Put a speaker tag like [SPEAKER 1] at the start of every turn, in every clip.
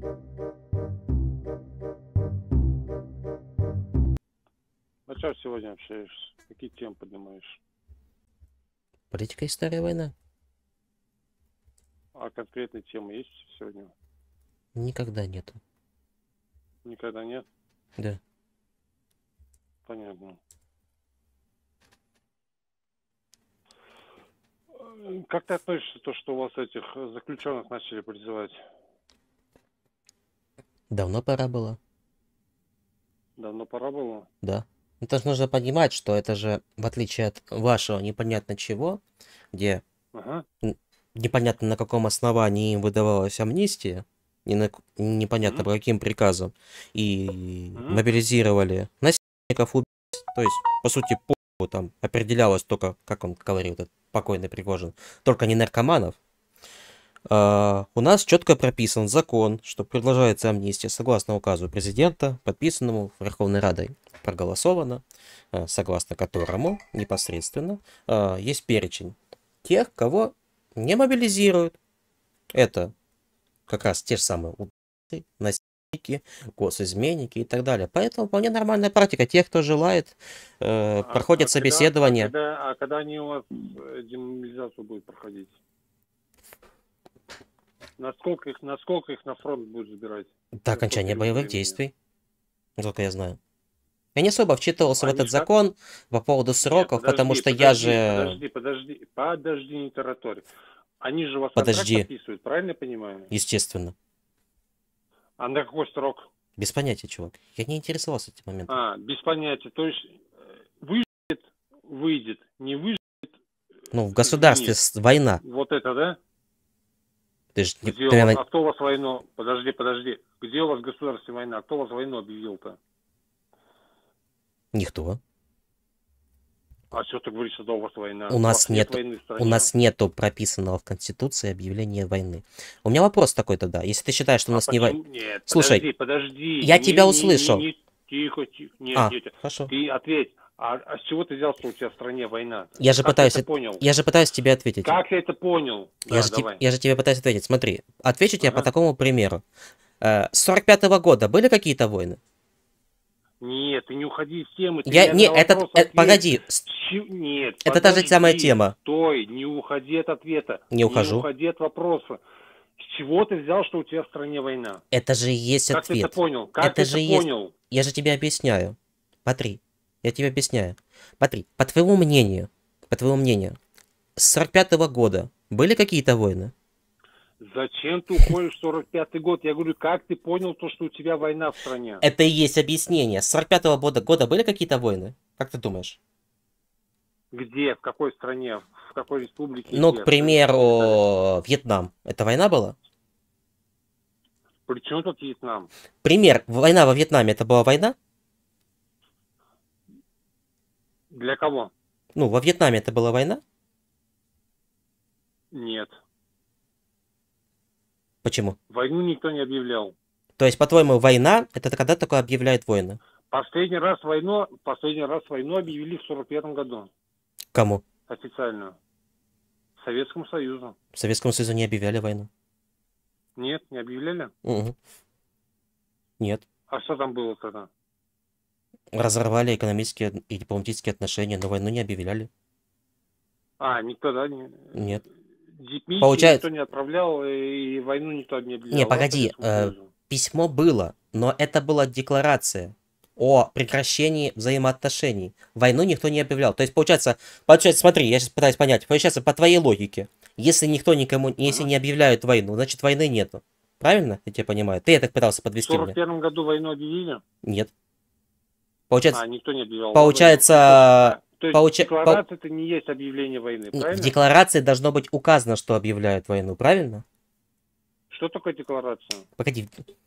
[SPEAKER 1] А что сегодня общаешься? Какие темы поднимаешь?
[SPEAKER 2] Политика, история, война.
[SPEAKER 1] А конкретные темы есть сегодня?
[SPEAKER 2] Никогда нету.
[SPEAKER 1] Никогда нет?
[SPEAKER 2] Да.
[SPEAKER 1] Понятно. Как ты относишься к тому, что у вас этих заключенных начали призывать?
[SPEAKER 2] Давно пора было.
[SPEAKER 1] Давно пора было?
[SPEAKER 2] Да. Это же нужно понимать, что это же, в отличие от вашего непонятно чего, где
[SPEAKER 1] Ага.
[SPEAKER 2] непонятно на каком основании им выдавалась амнистия, непонятно
[SPEAKER 1] Мгм.
[SPEAKER 2] по каким приказам, и
[SPEAKER 1] Мгм.
[SPEAKER 2] мобилизировали насильников, убийц, то есть, по сути, там определялось только, как он говорил, этот покойный Пригожин, только не наркоманов. У нас четко прописан закон, что продолжается амнистия согласно указу президента, подписанному Верховной Радой, проголосовано, согласно которому непосредственно есть перечень тех, кого не мобилизируют. Это как раз те же самые убийцы, насильники, госизменники и так далее. Поэтому вполне нормальная практика. Те, кто желает, проходят собеседование.
[SPEAKER 1] Когда они у вас демобилизацию будут проходить? Насколько их на фронт будут забирать?
[SPEAKER 2] До
[SPEAKER 1] За сколько
[SPEAKER 2] окончания
[SPEAKER 1] период
[SPEAKER 2] боевых
[SPEAKER 1] времени?
[SPEAKER 2] действий, насколько я знаю. Я не особо вчитывался в
[SPEAKER 1] Они
[SPEAKER 2] этот
[SPEAKER 1] ж как?
[SPEAKER 2] закон по поводу
[SPEAKER 1] Нет,
[SPEAKER 2] сроков, потому что я же...
[SPEAKER 1] подожди, не тараторь. Они же у вас контракт
[SPEAKER 2] Подожди,
[SPEAKER 1] подписывают, правильно я понимаю?
[SPEAKER 2] естественно.
[SPEAKER 1] А на какой срок?
[SPEAKER 2] Без понятия, чувак. Я не интересовался этим моментом.
[SPEAKER 1] Без понятия. То есть выйдет, не выживет,
[SPEAKER 2] Ну, в государстве
[SPEAKER 1] извини.
[SPEAKER 2] война.
[SPEAKER 1] Вот это, да?
[SPEAKER 2] Ты же,
[SPEAKER 1] Где у
[SPEAKER 2] ты,
[SPEAKER 1] вас?
[SPEAKER 2] наверное,
[SPEAKER 1] А кто у вас войну? Подожди. Где у вас государственная война? Кто у вас войну объявил-то?
[SPEAKER 2] никто.
[SPEAKER 1] А что ты говоришь, что у вас война?
[SPEAKER 2] У
[SPEAKER 1] У вас
[SPEAKER 2] нас
[SPEAKER 1] нет
[SPEAKER 2] нет,
[SPEAKER 1] войны в
[SPEAKER 2] у
[SPEAKER 1] стране.
[SPEAKER 2] нас нету прописанного в Конституции объявления войны. У меня вопрос такой тогда. Если ты считаешь, что у
[SPEAKER 1] А
[SPEAKER 2] нас не война...
[SPEAKER 1] почему? Нет,
[SPEAKER 2] Слушай,
[SPEAKER 1] подожди.
[SPEAKER 2] я тебя услышал.
[SPEAKER 1] Тихо. Нет.
[SPEAKER 2] Хорошо.
[SPEAKER 1] Ты ответь. А с чего ты взял, что у тебя в стране война?
[SPEAKER 2] Я же
[SPEAKER 1] Как ты
[SPEAKER 2] пытаюсь,
[SPEAKER 1] это понял?
[SPEAKER 2] я же пытаюсь тебе ответить.
[SPEAKER 1] Как ты это понял? Да, давай.
[SPEAKER 2] Я же тебе пытаюсь ответить. Смотри, отвечу тебе по
[SPEAKER 1] Ага.
[SPEAKER 2] такому примеру. С 45-го года были какие-то войны?
[SPEAKER 1] Нет, ты не уходи из темы, ты
[SPEAKER 2] Я
[SPEAKER 1] мне
[SPEAKER 2] не,
[SPEAKER 1] на вопрос ответь.
[SPEAKER 2] погоди,
[SPEAKER 1] Нет,
[SPEAKER 2] это та же самая
[SPEAKER 1] подожди,
[SPEAKER 2] тема.
[SPEAKER 1] стой, не уходи от ответа,
[SPEAKER 2] Не
[SPEAKER 1] не
[SPEAKER 2] ухожу.
[SPEAKER 1] уходи от вопроса. С чего ты взял, что у тебя в стране война?
[SPEAKER 2] Это же и есть
[SPEAKER 1] Как ты это
[SPEAKER 2] ответ.
[SPEAKER 1] понял? Как ты
[SPEAKER 2] Это
[SPEAKER 1] это
[SPEAKER 2] же и есть.
[SPEAKER 1] понял?
[SPEAKER 2] Я же тебе объясняю. Смотри, я тебе объясняю. Смотри, по твоему мнению, с 45-го года были какие-то войны?
[SPEAKER 1] Зачем ты уходишь в 45-й год? Я говорю, как ты понял то, что у тебя война в стране?
[SPEAKER 2] Это и есть объяснение. С 45-го года были какие-то войны? Как ты думаешь?
[SPEAKER 1] Где? В какой стране? В какой республике?
[SPEAKER 2] Ну, к
[SPEAKER 1] Где? Поехали.
[SPEAKER 2] примеру, Вьетнам. Это война была?
[SPEAKER 1] При чем тут Вьетнам?
[SPEAKER 2] Пример, война во Вьетнаме, это была война?
[SPEAKER 1] Для кого?
[SPEAKER 2] Ну, во Вьетнаме это была война?
[SPEAKER 1] Нет.
[SPEAKER 2] Почему?
[SPEAKER 1] Войну никто не объявлял.
[SPEAKER 2] То есть, по-твоему, война, это когда такое объявляют войны?
[SPEAKER 1] Последний раз войну объявили в 41 году.
[SPEAKER 2] Кому?
[SPEAKER 1] Официально. Советскому Союзу.
[SPEAKER 2] В Советском Союзе не объявляли войну.
[SPEAKER 1] Нет, не объявляли?
[SPEAKER 2] Угу. Нет.
[SPEAKER 1] А что там было тогда?
[SPEAKER 2] Разорвали экономические и дипломатические отношения, но войну не объявляли.
[SPEAKER 1] Никто, да?
[SPEAKER 2] Нет.
[SPEAKER 1] Дипмиссии
[SPEAKER 2] Получается...
[SPEAKER 1] никто не отправлял, и войну никто не объявлял.
[SPEAKER 2] Не, погоди, письмо было, но это была декларация о прекращении взаимоотношений. Войну никто не объявлял. То есть, получается, смотри, я сейчас пытаюсь понять. Получается, по твоей логике, если никто никому, если не объявляют войну, значит войны нету. Правильно? Я тебя понимаю. Ты это пытался подвести
[SPEAKER 1] В
[SPEAKER 2] мне.
[SPEAKER 1] 41 году войну объявили?
[SPEAKER 2] Нет. Получается,
[SPEAKER 1] Никто не объявлял.
[SPEAKER 2] получается,
[SPEAKER 1] То есть декларация это не есть объявление войны, правильно?
[SPEAKER 2] в декларации должно быть указано, что объявляют войну, правильно?
[SPEAKER 1] Что такое декларация?
[SPEAKER 2] Погоди,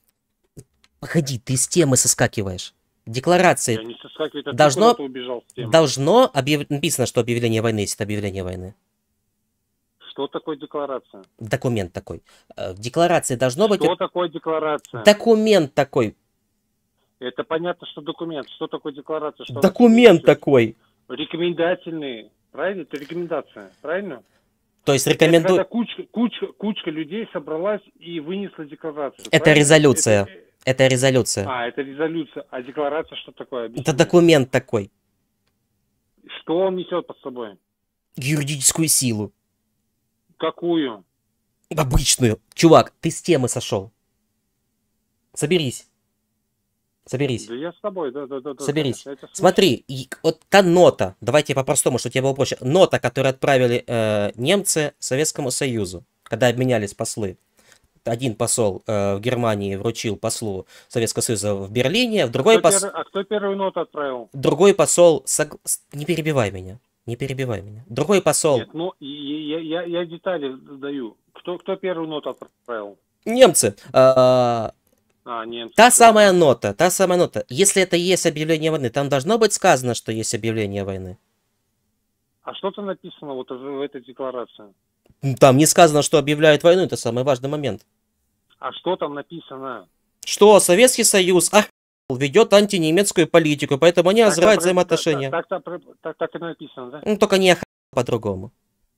[SPEAKER 2] ты с темы соскакиваешь. Декларации
[SPEAKER 1] Я не соскакиваю, это
[SPEAKER 2] должно,
[SPEAKER 1] ты убежал с темы.
[SPEAKER 2] написано, что объявление войны, есть объявление войны.
[SPEAKER 1] Что такое декларация?
[SPEAKER 2] Документ такой. В декларации должно быть...
[SPEAKER 1] Что такое декларация?
[SPEAKER 2] Документ такой.
[SPEAKER 1] Это понятно, что документ. Что такое декларация? Что
[SPEAKER 2] документ такой.
[SPEAKER 1] Рекомендательные. Правильно? Это рекомендация. Правильно?
[SPEAKER 2] То есть
[SPEAKER 1] Это когда
[SPEAKER 2] рекомендую...
[SPEAKER 1] кучка людей собралась и вынесла декларацию.
[SPEAKER 2] Это
[SPEAKER 1] правильно?
[SPEAKER 2] резолюция. Это резолюция.
[SPEAKER 1] Это резолюция. А декларация что такое?
[SPEAKER 2] Это
[SPEAKER 1] Объясни.
[SPEAKER 2] документ такой.
[SPEAKER 1] Что он несет под собой?
[SPEAKER 2] Юридическую силу.
[SPEAKER 1] Какую?
[SPEAKER 2] Обычную. Чувак, ты с темы сошел. Соберись. Соберись.
[SPEAKER 1] Да я с тобой, да.
[SPEAKER 2] Соберись.
[SPEAKER 1] Конечно, это
[SPEAKER 2] Смотри, вот та нота, давайте по-простому, чтобы тебе было проще. Нота, которую отправили немцы Советскому Союзу, когда обменялись послы. Один посол в Германии вручил послу Советского Союза в Берлине,
[SPEAKER 1] кто первую ноту отправил?
[SPEAKER 2] другой посол... Не перебивай меня. Не перебивай меня. Другой посол...
[SPEAKER 1] Нет, ну, я детали даю. Кто первую ноту отправил?
[SPEAKER 2] Немцы.
[SPEAKER 1] Немцы.
[SPEAKER 2] Та самая нота. Если это есть объявление войны, там должно быть сказано, что есть объявление войны.
[SPEAKER 1] А что там написано вот в этой декларации?
[SPEAKER 2] Там не сказано, что объявляют войну, это самый важный момент.
[SPEAKER 1] А что там написано?
[SPEAKER 2] Что Советский Союз ведет антинемецкую политику, поэтому они разрывают взаимоотношения.
[SPEAKER 1] Так и написано, да?
[SPEAKER 2] Ну, только не по-другому.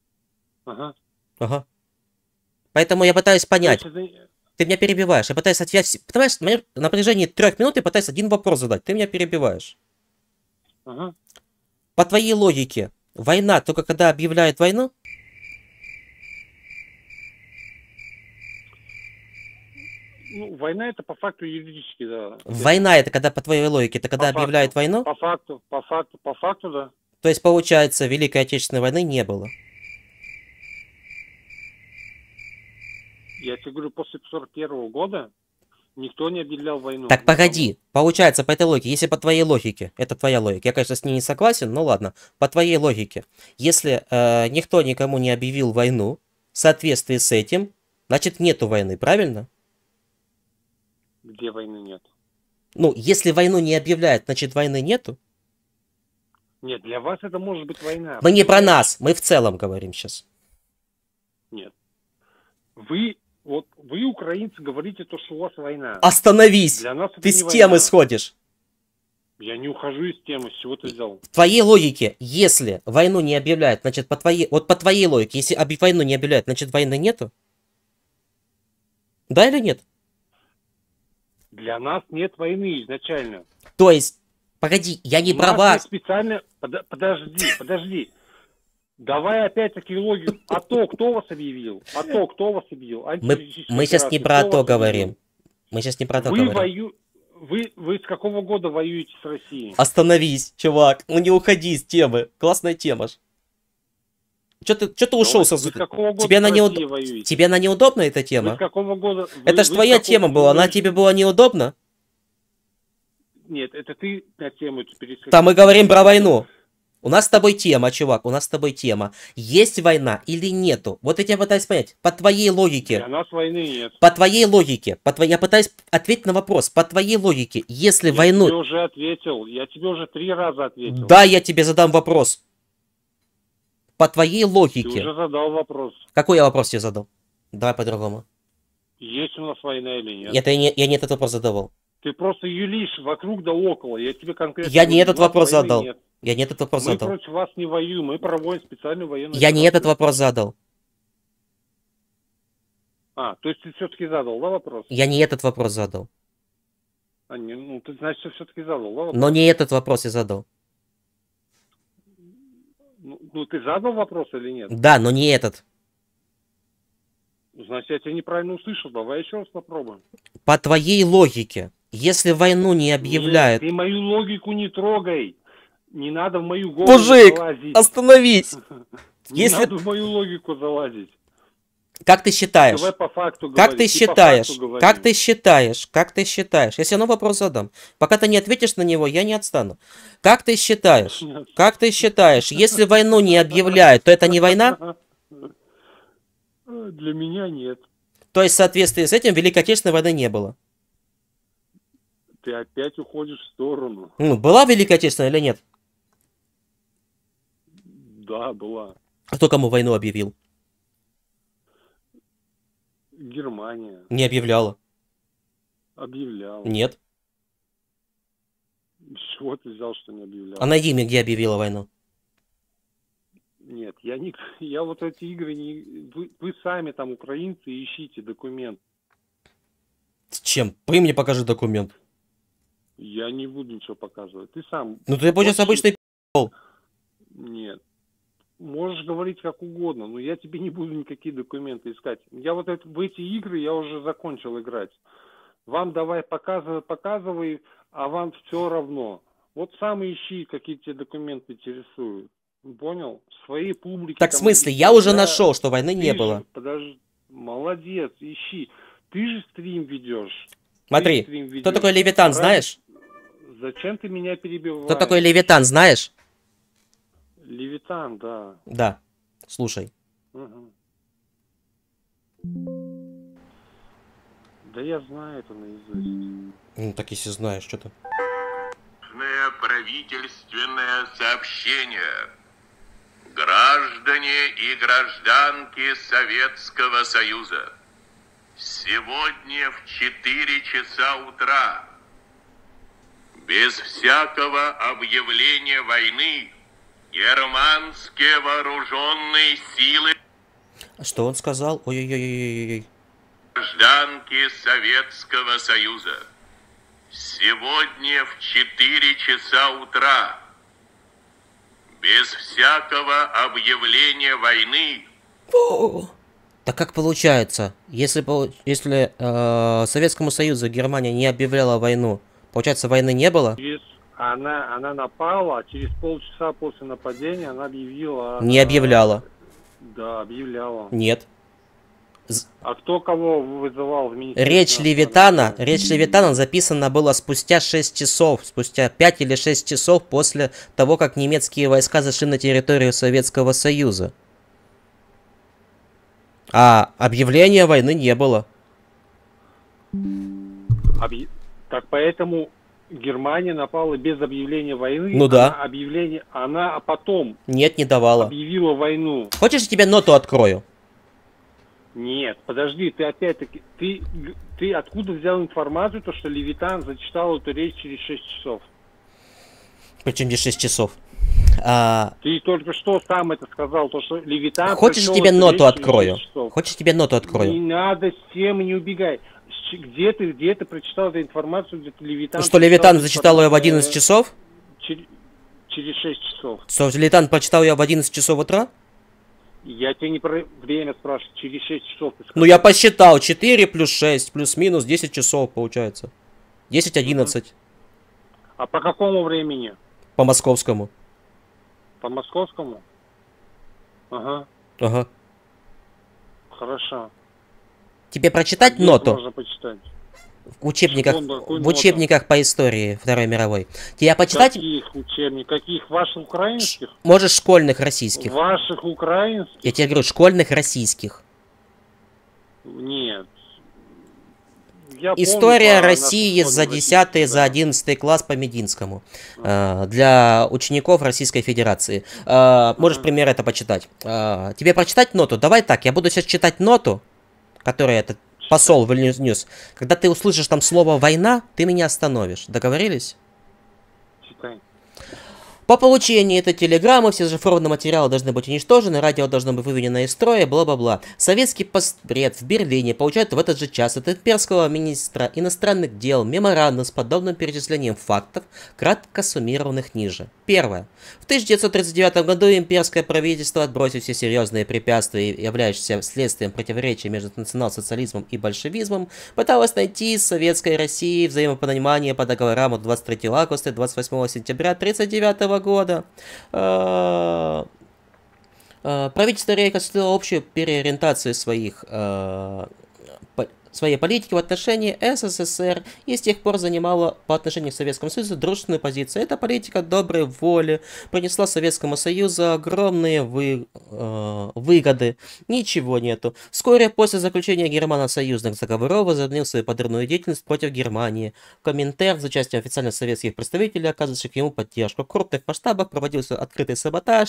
[SPEAKER 1] Ага.
[SPEAKER 2] Поэтому я пытаюсь понять.
[SPEAKER 1] Есть,
[SPEAKER 2] Ты меня перебиваешь. Я пытаюсь ответить. Понимаешь, на протяжении 3 минут я пытаюсь один вопрос задать. Ты меня перебиваешь.
[SPEAKER 1] Ага.
[SPEAKER 2] По твоей логике, война только когда объявляют войну?
[SPEAKER 1] Ну, война это по факту юридически, да.
[SPEAKER 2] Война это когда, по твоей логике, это когда объявляют войну?
[SPEAKER 1] По факту, да.
[SPEAKER 2] То есть, получается, Великой Отечественной войны не было.
[SPEAKER 1] Я тебе говорю, после 41 года никто не объявлял войну.
[SPEAKER 2] Так, погоди. Получается, по этой логике, если по твоей логике, это твоя логика, я, конечно, с ней не согласен, но ладно, по твоей логике, если никто никому не объявил войну, в соответствии с этим, значит, нету войны, правильно?
[SPEAKER 1] Где войны нет?
[SPEAKER 2] Ну, если войну не объявляют, значит, войны нету?
[SPEAKER 1] Нет, для вас это может быть война.
[SPEAKER 2] Мы не про нас, мы в целом говорим сейчас.
[SPEAKER 1] Нет. Вы, украинцы, говорите то, что у вас война.
[SPEAKER 2] Остановись!
[SPEAKER 1] Для нас это
[SPEAKER 2] Ты
[SPEAKER 1] не
[SPEAKER 2] с
[SPEAKER 1] война.
[SPEAKER 2] темы сходишь.
[SPEAKER 1] Я не ухожу из темы, с чего ты взял?
[SPEAKER 2] В твоей логике, если войну не объявляют, значит, по твоей логике, если войну не объявляют, значит, войны нету? Да или нет?
[SPEAKER 1] Для нас нет войны изначально.
[SPEAKER 2] То есть, погоди, я не про вас.
[SPEAKER 1] Специально... Подожди. Давай опять-таки логику. Кто вас объявил? Кто вас объявил?
[SPEAKER 2] Мы сейчас не про то говорим. Мы сейчас не про то говорим.
[SPEAKER 1] Вы с какого года воюете с Россией?
[SPEAKER 2] Остановись, чувак. Ну не уходи из темы. Классная тема ж. Че ты ушел сразу? Тебе она неудобна эта тема?
[SPEAKER 1] Вы с какого года?
[SPEAKER 2] Это ж твоя тема была, она тебе была неудобна?
[SPEAKER 1] Нет, это ты на тему перескочил.
[SPEAKER 2] Там мы говорим про войну. У нас с тобой тема, чувак, у нас с тобой тема. Есть война или нету? Вот я тебя пытаюсь понять. По твоей логике.
[SPEAKER 1] Для нас войны нет.
[SPEAKER 2] По твоей логике. Я пытаюсь ответить на вопрос. По твоей логике, если войну...
[SPEAKER 1] Я тебе уже ответил. Я тебе уже 3 раза ответил.
[SPEAKER 2] Да, я тебе задам вопрос. По твоей логике.
[SPEAKER 1] Ты уже задал вопрос.
[SPEAKER 2] Какой я вопрос тебе задал? Давай по-другому.
[SPEAKER 1] Есть у нас война или нет?
[SPEAKER 2] Я не этот вопрос задавал.
[SPEAKER 1] Ты просто юлишь вокруг да около. Я тебе конкретно...
[SPEAKER 2] Я не этот вопрос задал. Я не этот вопрос задал.
[SPEAKER 1] Мы против вас не воюем. Мы проводим специальную военную...
[SPEAKER 2] Я не этот вопрос задал.
[SPEAKER 1] То есть ты все-таки задал, да, вопрос?
[SPEAKER 2] Я не этот вопрос задал.
[SPEAKER 1] Ты, значит, все-таки задал, да, вопрос?
[SPEAKER 2] Но не этот вопрос я задал.
[SPEAKER 1] Ты задал вопрос или нет?
[SPEAKER 2] Да, но не этот.
[SPEAKER 1] Значит, я тебя неправильно услышал. Давай еще раз попробуем.
[SPEAKER 2] По твоей логике, если войну не объявляют...
[SPEAKER 1] Нет, ты мою логику не трогай. Не надо в мою голову
[SPEAKER 2] Мужик,
[SPEAKER 1] залазить.
[SPEAKER 2] остановись!
[SPEAKER 1] Не надо в мою логику залазить.
[SPEAKER 2] Как ты считаешь?
[SPEAKER 1] Давай по факту
[SPEAKER 2] как
[SPEAKER 1] говори.
[SPEAKER 2] Ты считаешь? Как ты считаешь? Как ты считаешь? Я все равно вопрос задам. Пока ты не ответишь на него, я не отстану. Как ты считаешь? Как ты считаешь? Если войну не объявляют, то это не война?
[SPEAKER 1] Для меня нет.
[SPEAKER 2] То есть в соответствии с этим Великой Отечественной войны не было?
[SPEAKER 1] Ты опять уходишь в сторону.
[SPEAKER 2] Была Великая Отечественная или нет?
[SPEAKER 1] Да, была.
[SPEAKER 2] А кто кому войну объявил?
[SPEAKER 1] Германия.
[SPEAKER 2] Не объявляла.
[SPEAKER 1] Объявляла.
[SPEAKER 2] Нет.
[SPEAKER 1] С чего ты взял, что не объявляла?
[SPEAKER 2] А найди мне, где объявила войну.
[SPEAKER 1] Нет, я не, я вот эти игры не, вы сами там украинцы ищите документ.
[SPEAKER 2] С чем? При мне покажи документ.
[SPEAKER 1] Я не буду ничего показывать. Ты сам.
[SPEAKER 2] Ну ты получается обычный пи***л.
[SPEAKER 1] Нет. Можешь говорить как угодно, но я тебе не буду никакие документы искать. Я вот в эти игры я уже закончил играть. Вам давай показывай, а вам все равно. Вот сам ищи, какие тебе документы интересуют. Понял? Своей публике.
[SPEAKER 2] Так в
[SPEAKER 1] там
[SPEAKER 2] смысле,
[SPEAKER 1] объясняй.
[SPEAKER 2] я уже нашел, что войны не было.
[SPEAKER 1] Подожди, молодец, ищи. Ты же стрим ведешь.
[SPEAKER 2] Смотри, кто такой Левитан, знаешь?
[SPEAKER 1] Зачем ты меня перебиваешь?
[SPEAKER 2] Кто такой Левитан, знаешь?
[SPEAKER 1] Левитан, да.
[SPEAKER 2] Да, слушай.
[SPEAKER 1] Угу. Да я знаю это наизусть.
[SPEAKER 2] Ну так если знаешь, что ты.
[SPEAKER 3] Правительственное сообщение. Граждане и гражданки Советского Союза. Сегодня в 4 часа утра, без всякого объявления войны, германские вооруженные силы,
[SPEAKER 2] Что он сказал? Ой-ой-ой-ой-ой.
[SPEAKER 3] гражданки Советского Союза. Сегодня в 4 часа утра, без всякого объявления войны.
[SPEAKER 2] Так как получается, если Советскому Союзу Германия не объявляла войну, получается войны не было?
[SPEAKER 1] Она напала, а через полчаса после нападения она объявила...
[SPEAKER 2] Не объявляла.
[SPEAKER 1] Да, объявляла.
[SPEAKER 2] Нет.
[SPEAKER 1] А кто кого вызывал в министерство?
[SPEAKER 2] Речь Левитана записана была спустя 6 часов, спустя 5 или 6 часов после того, как немецкие войска зашли на территорию Советского Союза. А объявления войны не было.
[SPEAKER 1] Так поэтому Германия напала без объявления войны.
[SPEAKER 2] Ну да.
[SPEAKER 1] Она потом...
[SPEAKER 2] Нет, не давала.
[SPEAKER 1] Объявила войну.
[SPEAKER 2] Хочешь, я тебе ноту открою?
[SPEAKER 1] Нет, подожди, ты опять-таки... Ты откуда взял информацию, то, что Левитан зачитал эту речь через 6 часов?
[SPEAKER 2] Причем здесь 6 часов?
[SPEAKER 1] Ты только что сам это сказал, то, что Левитан...
[SPEAKER 2] Хочешь, я тебе ноту открою? Хочешь, я тебе ноту открою?
[SPEAKER 1] Не надо с темы, не убегай. Где ты прочитал эту информацию, где Левитан...
[SPEAKER 2] Что Левитан зачитал ее в 11 часов?
[SPEAKER 1] Через 6 часов.
[SPEAKER 2] Что Левитан прочитал ее в 11 часов утра?
[SPEAKER 1] Я тебя не про время спрашиваю, через 6 часов ты сказал.
[SPEAKER 2] Ну я посчитал, 4 плюс 6, плюс-минус 10 часов получается. 10-11.
[SPEAKER 1] А по какому времени?
[SPEAKER 2] По московскому.
[SPEAKER 1] По московскому? Ага.
[SPEAKER 2] Ага.
[SPEAKER 1] Хорошо.
[SPEAKER 2] Тебе прочитать ноту?
[SPEAKER 1] Можно почитать.
[SPEAKER 2] В учебниках по истории Второй мировой. Тебе почитать?
[SPEAKER 1] Каких учебников? Каких? Ваших украинских?
[SPEAKER 2] Можешь школьных российских.
[SPEAKER 1] Ваших украинских?
[SPEAKER 2] Я тебе говорю, школьных российских.
[SPEAKER 1] Нет.
[SPEAKER 2] История России за 10 за 11 класс по Мединскому. Для учеников Российской Федерации. Можешь пример это почитать. Тебе прочитать ноту? Давай так, я буду сейчас читать ноту, которая этот посол в Ньюс. Когда ты услышишь там слово «война», ты меня остановишь. Договорились?
[SPEAKER 1] Читай.
[SPEAKER 2] По получении этой телеграммы все зашифрованные материалы должны быть уничтожены, радио должно быть выведено из строя, бла-бла-бла. Советский постпред в Берлине получает в этот же час от имперского министра иностранных дел меморандум с подобным перечислением фактов, кратко суммированных ниже. Первое. В 1939 году имперское правительство, отбросив все серьезные препятствия, являющиеся следствием противоречия между национал-социализмом и большевизмом, пыталось найти с Советской Россией взаимопонимание по договорам от 23 августа и 28 сентября 1939 года. Правительство Рейха осуществило общую переориентацию своей политики в отношении СССР и с тех пор занимала по отношению к Советскому Союзу дружественную позицию. Эта политика доброй воли принесла Советскому Союзу огромные выгоды. Ничего нету. Вскоре после заключения германо-союзных договоров возобновил свою подрывную деятельность против Германии. Коминтерн с участием официально советских представителей, оказывавших ему поддержку. В крупных масштабах проводился открытый саботаж,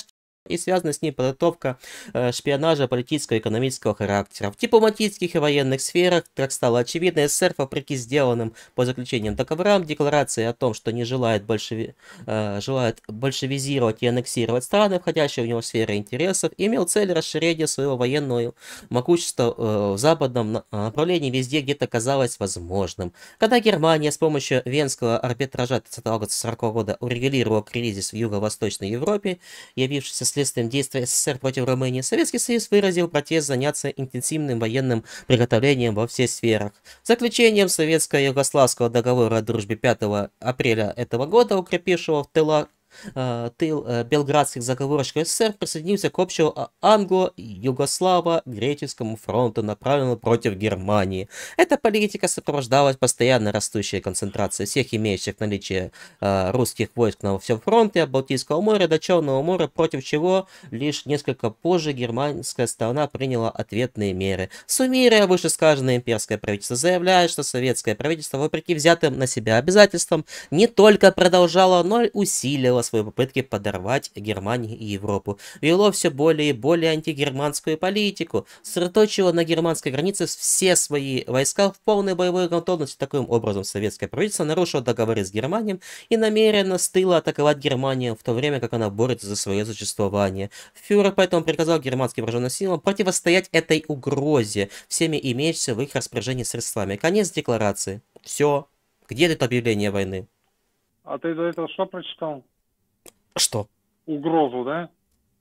[SPEAKER 2] и связанная с ним подготовка шпионажа политического и экономического характера. В дипломатических и военных сферах, как стало очевидно, СССР, вопреки сделанным по заключениям договорам, декларации о том, что не желает большевизировать и аннексировать страны, входящие в него в сферы интересов, имел цель расширения своего военного могущества в западном направлении везде, где это казалось возможным. Когда Германия с помощью Венского арбитража 30 августа 1940 года урегулировала кризис в Юго-Восточной Европе, явившийся следствием действия СССР против Румынии, Советский Союз выразил протест заняться интенсивным военным приготовлением во всех сферах. Заключением Советско-Югославского договора о дружбе 5 апреля этого года, укрепившего в тыл белградских заговорщиков, СССР присоединился к общему англо-югославо-греческому фронту, направленному против Германии. Эта политика сопровождалась постоянно растущей концентрацией всех имеющих наличие русских войск на всем фронте от Балтийского моря до Черного моря, против чего лишь несколько позже германская сторона приняла ответные меры. Суммируя вышесказанное, имперское правительство заявляет, что советское правительство, вопреки взятым на себя обязательствам, не только продолжало, но и усилило свои попытки подорвать Германию и Европу, вело все более и более антигерманскую политику, сосредоточило на германской границе все свои войска в полной боевой готовности. Таким образом, советское правительство нарушило договоры с Германией и намеренно с тыла атаковать Германию, в то время как она борется за свое существование. Фюрер поэтому приказал германским вооруженным силам противостоять этой угрозе всеми имеющимися в их распоряжении средствами. Конец декларации. Все. Где это объявление войны?
[SPEAKER 1] А ты до этого что прочитал?
[SPEAKER 2] Что?
[SPEAKER 1] Угрозу, да?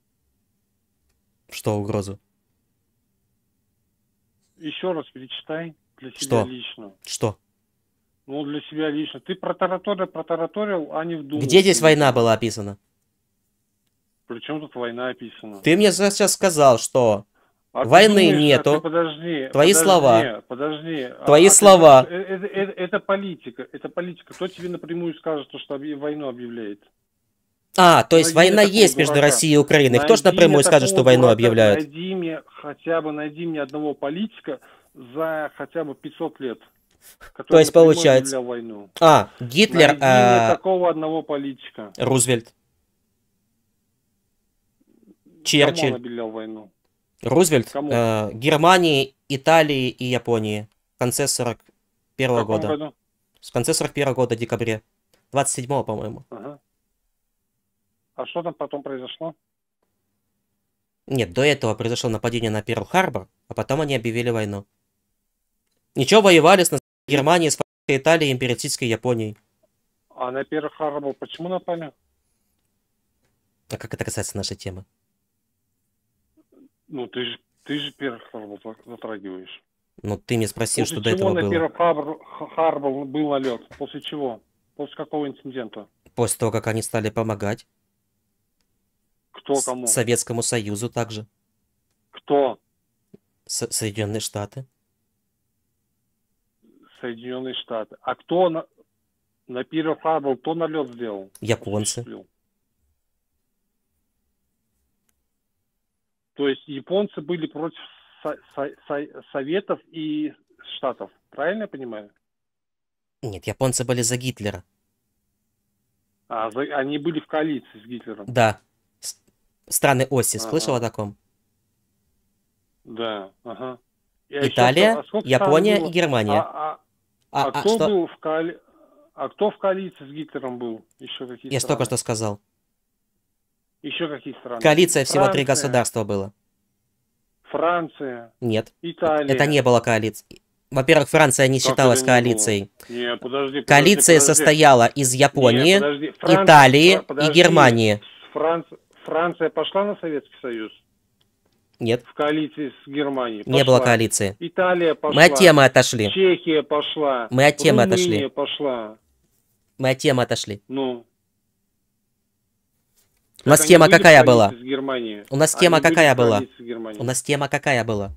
[SPEAKER 2] Что угрозу?
[SPEAKER 1] Еще раз перечитай для себя
[SPEAKER 2] Что?
[SPEAKER 1] лично.
[SPEAKER 2] Что?
[SPEAKER 1] Ну, для себя лично. Ты протараторил, а не вдумался.
[SPEAKER 2] Где здесь война была описана?
[SPEAKER 1] Причем тут война описана?
[SPEAKER 2] Ты мне сейчас сказал, что
[SPEAKER 1] А ты
[SPEAKER 2] войны
[SPEAKER 1] думаешь,
[SPEAKER 2] нету.
[SPEAKER 1] Подожди.
[SPEAKER 2] Твои слова.
[SPEAKER 1] Подожди.
[SPEAKER 2] Твои слова.
[SPEAKER 1] Это политика. Это политика. Кто тебе напрямую скажет, что войну объявляет?
[SPEAKER 2] То есть
[SPEAKER 1] Найди
[SPEAKER 2] война
[SPEAKER 1] мне
[SPEAKER 2] есть
[SPEAKER 1] такого
[SPEAKER 2] между
[SPEAKER 1] дурака.
[SPEAKER 2] Россией и Украиной. Кто ж
[SPEAKER 1] Найди
[SPEAKER 2] напрямую
[SPEAKER 1] мне
[SPEAKER 2] скажет, что
[SPEAKER 1] такого
[SPEAKER 2] войну
[SPEAKER 1] дурака.
[SPEAKER 2] объявляют?
[SPEAKER 1] Найди мне одного политика за хотя бы 500 лет, который
[SPEAKER 2] То есть
[SPEAKER 1] напрямую
[SPEAKER 2] получается...
[SPEAKER 1] объявлял войну.
[SPEAKER 2] Гитлер,
[SPEAKER 1] Найди мне такого одного политика.
[SPEAKER 2] Рузвельт,
[SPEAKER 1] Кому он
[SPEAKER 2] Черчилль,
[SPEAKER 1] объявлял войну?
[SPEAKER 2] Рузвельт,
[SPEAKER 1] Кому?
[SPEAKER 2] Германии, Италии и Японии. В конце 41
[SPEAKER 1] В каком
[SPEAKER 2] года.
[SPEAKER 1] году?
[SPEAKER 2] В конце 41 года, в декабре. 27-го, по-моему.
[SPEAKER 1] Ага. А что там потом произошло?
[SPEAKER 2] Нет, до этого произошло нападение на Перл-Харбор, а потом они объявили войну. Ничего, воевали с Германией, с Италией, империалистической Японией.
[SPEAKER 1] А на Перл-Харбор почему напали?
[SPEAKER 2] А как это касается нашей темы?
[SPEAKER 1] Ну, ты же Перл-Харбор затрагиваешь.
[SPEAKER 2] Ну, ты меня спросил,
[SPEAKER 1] После
[SPEAKER 2] что до
[SPEAKER 1] чего
[SPEAKER 2] этого
[SPEAKER 1] на
[SPEAKER 2] было.
[SPEAKER 1] Перл-Харбор был налет? После чего? После какого инцидента?
[SPEAKER 2] После того, как они стали помогать.
[SPEAKER 1] Кто кому?
[SPEAKER 2] Советскому Союзу также.
[SPEAKER 1] Кто?
[SPEAKER 2] Соединенные Штаты.
[SPEAKER 1] Соединенные Штаты. А кто на Перл-Харбор, кто налет сделал?
[SPEAKER 2] Японцы.
[SPEAKER 1] То есть японцы были против Советов и Штатов. Правильно я понимаю?
[SPEAKER 2] Нет, японцы были за Гитлера.
[SPEAKER 1] Они были в коалиции с Гитлером.
[SPEAKER 2] Да. Страны оси. Слышал о таком?
[SPEAKER 1] Да, ага.
[SPEAKER 2] Италия, Япония и Германия.
[SPEAKER 1] Кто в коалиции с Гитлером был? Еще какие
[SPEAKER 2] Я
[SPEAKER 1] страны?
[SPEAKER 2] только что сказал.
[SPEAKER 1] Еще какие страны?
[SPEAKER 2] Коалиция всего
[SPEAKER 1] Франция,
[SPEAKER 2] 3 государства было.
[SPEAKER 1] Франция,
[SPEAKER 2] Нет.
[SPEAKER 1] Италия.
[SPEAKER 2] Это не было коалицией. Во-первых, Франция не
[SPEAKER 1] Как
[SPEAKER 2] считалась
[SPEAKER 1] это не было?
[SPEAKER 2] коалицией.
[SPEAKER 1] Не, подожди.
[SPEAKER 2] Коалиция состояла из Японии, Италии и Германии.
[SPEAKER 1] Франция пошла на Советский Союз?
[SPEAKER 2] Нет.
[SPEAKER 1] В коалиции с Германией?
[SPEAKER 2] Не было коалиции.
[SPEAKER 1] Италия пошла.
[SPEAKER 2] Мы от темы отошли.
[SPEAKER 1] Чехия пошла.
[SPEAKER 2] Мы от темы
[SPEAKER 1] Румыния
[SPEAKER 2] отошли.
[SPEAKER 1] пошла.
[SPEAKER 2] Мы от темы отошли.
[SPEAKER 1] Ну.
[SPEAKER 2] У нас тема какая была? У нас тема какая была? У нас тема какая была?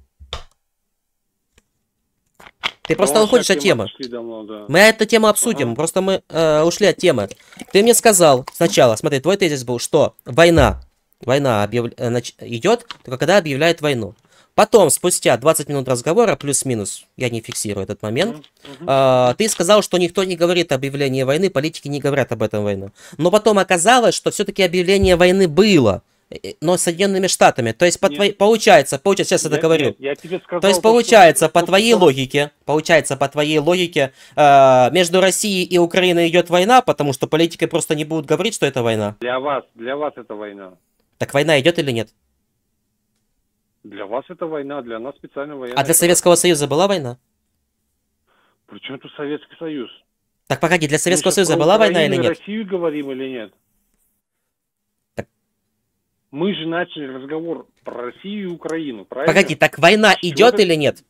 [SPEAKER 2] Ты просто уходишь от темы. Мы эту тему обсудим, просто мы ушли от темы. Ты мне сказал сначала, смотри, твой тезис был, что война идет, только когда объявляет войну. Потом, спустя 20 минут разговора, плюс-минус, я не фиксирую этот момент, ты сказал, что никто не говорит об объявлении войны, политики не говорят об этом войне. Но потом оказалось, что все-таки объявление войны было. Но с Соединенными Штатами. То есть,
[SPEAKER 1] Нет.
[SPEAKER 2] получается, сейчас я договорю.
[SPEAKER 1] Нет, я тебе сказал,
[SPEAKER 2] То есть,
[SPEAKER 1] то, что-
[SPEAKER 2] получается, по
[SPEAKER 1] то,
[SPEAKER 2] твоей
[SPEAKER 1] что-
[SPEAKER 2] логике, между Россией и Украиной идет война, потому что политики просто не будут говорить, что это война.
[SPEAKER 1] Для вас это война.
[SPEAKER 2] Так война идет или нет?
[SPEAKER 1] Для вас это война, для нас специально военная.
[SPEAKER 2] А для Советского Союза была война?
[SPEAKER 1] Причем тут Советский Союз?
[SPEAKER 2] Так погоди, для Советского
[SPEAKER 1] Мы сейчас
[SPEAKER 2] Союза
[SPEAKER 1] про
[SPEAKER 2] была война
[SPEAKER 1] Украину
[SPEAKER 2] или
[SPEAKER 1] и
[SPEAKER 2] нет?
[SPEAKER 1] Россию говорим или нет?
[SPEAKER 2] Так.
[SPEAKER 1] Мы же начали разговор про Россию и Украину, правильно?
[SPEAKER 2] Погоди, так война
[SPEAKER 1] С чего
[SPEAKER 2] идет
[SPEAKER 1] ты-
[SPEAKER 2] или нет?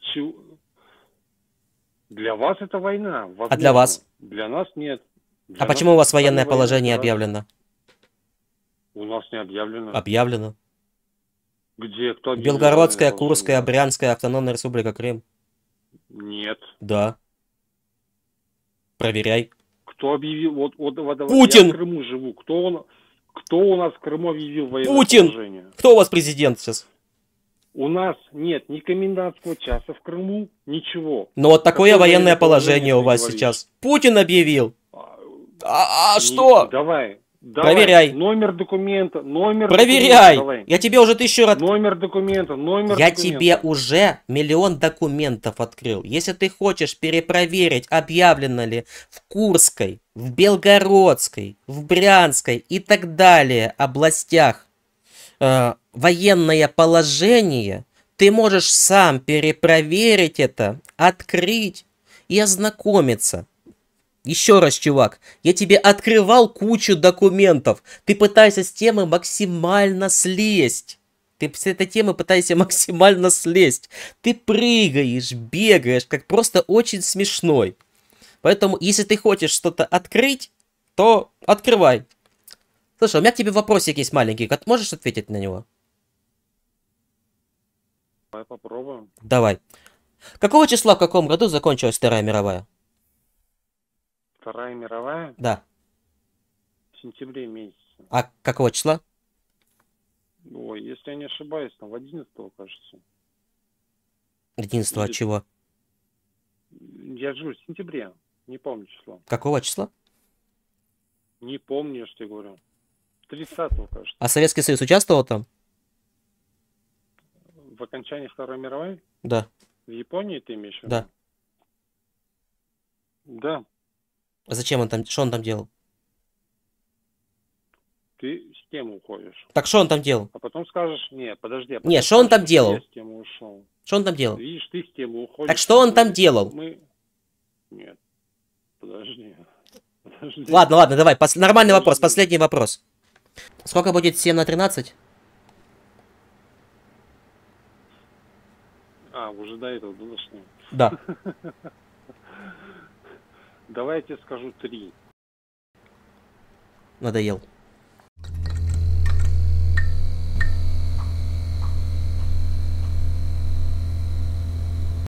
[SPEAKER 1] Для вас это война. Возможно.
[SPEAKER 2] А для вас?
[SPEAKER 1] Для нас нет. Для
[SPEAKER 2] А
[SPEAKER 1] нас
[SPEAKER 2] почему у вас
[SPEAKER 1] специально
[SPEAKER 2] военное положение
[SPEAKER 1] операция.
[SPEAKER 2] объявлено?
[SPEAKER 1] У нас не объявлено.
[SPEAKER 2] Объявлено.
[SPEAKER 1] Где? Кто объявил
[SPEAKER 2] Белгородская,
[SPEAKER 1] военное
[SPEAKER 2] Курская,
[SPEAKER 1] положение?
[SPEAKER 2] Брянская автономная республика Крым.
[SPEAKER 1] Нет.
[SPEAKER 2] Да. Проверяй.
[SPEAKER 1] Кто объявил? Вот
[SPEAKER 2] Путин!
[SPEAKER 1] Я в Крыму живу. Кто у нас в Крыму объявил военное
[SPEAKER 2] Путин!
[SPEAKER 1] положение?
[SPEAKER 2] Кто у вас президент сейчас?
[SPEAKER 1] У нас нет ни комендантского часа в Крыму, ничего.
[SPEAKER 2] Ну вот такое
[SPEAKER 1] Какое
[SPEAKER 2] военное
[SPEAKER 1] военное
[SPEAKER 2] положение у
[SPEAKER 1] положение
[SPEAKER 2] вас
[SPEAKER 1] ты говоришь?
[SPEAKER 2] сейчас. Путин объявил. А
[SPEAKER 1] Не-
[SPEAKER 2] что?
[SPEAKER 1] Давай.
[SPEAKER 2] Проверяй.
[SPEAKER 1] Номер документа.
[SPEAKER 2] Проверяй.
[SPEAKER 1] Давай.
[SPEAKER 2] Я тебе уже 1000 раз...
[SPEAKER 1] Номер документа.
[SPEAKER 2] Я тебе уже миллион документов открыл. Если ты хочешь перепроверить, объявлено ли в Курской, в Белгородской, в Брянской и так далее областях военное положение, ты можешь сам перепроверить это, открыть и ознакомиться. Еще раз, чувак, я тебе открывал кучу документов. Ты пытаешься с темы максимально слезть. Ты с этой темы пытаешься максимально слезть. Ты прыгаешь, бегаешь, как просто очень смешной. Поэтому, если ты хочешь что-то открыть, то открывай. Слушай, у меня к тебе вопросик есть маленький. Можешь ответить на него?
[SPEAKER 1] Давай попробуем.
[SPEAKER 2] Давай. Какого числа, в каком году закончилась Вторая мировая?
[SPEAKER 1] Вторая мировая
[SPEAKER 2] Да.
[SPEAKER 1] в сентябре месяце.
[SPEAKER 2] А какого числа?
[SPEAKER 1] Ой, если я не ошибаюсь, там в 11-го, кажется.
[SPEAKER 2] 11 от
[SPEAKER 1] Или-
[SPEAKER 2] чего?
[SPEAKER 1] Я живу в сентябре. Не помню число.
[SPEAKER 2] Какого числа?
[SPEAKER 1] Не помню, что я говорю. 30-го, кажется.
[SPEAKER 2] А Советский Союз участвовал там?
[SPEAKER 1] В окончании Второй мировой?
[SPEAKER 2] Да.
[SPEAKER 1] В Японии ты имеешь в виду?
[SPEAKER 2] Да.
[SPEAKER 1] Да.
[SPEAKER 2] А зачем он там? Что он там делал?
[SPEAKER 1] Ты с темы уходишь.
[SPEAKER 2] Так что он там делал?
[SPEAKER 1] А потом скажешь, нет, подожди. А
[SPEAKER 2] Не,
[SPEAKER 1] потом
[SPEAKER 2] что он там
[SPEAKER 1] скажешь,
[SPEAKER 2] делал?
[SPEAKER 1] Я с темы ушел.
[SPEAKER 2] Что он там делал?
[SPEAKER 1] Видишь, ты с темы уходишь.
[SPEAKER 2] Так что он там делал?
[SPEAKER 1] Нет. Подожди. Подожди.
[SPEAKER 2] Ладно, давай. Нормальный вопрос,
[SPEAKER 1] Подожди.
[SPEAKER 2] последний вопрос. Сколько будет 7 на 13?
[SPEAKER 1] Уже до этого дошли.
[SPEAKER 2] Да.
[SPEAKER 1] Давай я тебе скажу 3.
[SPEAKER 2] Надоел.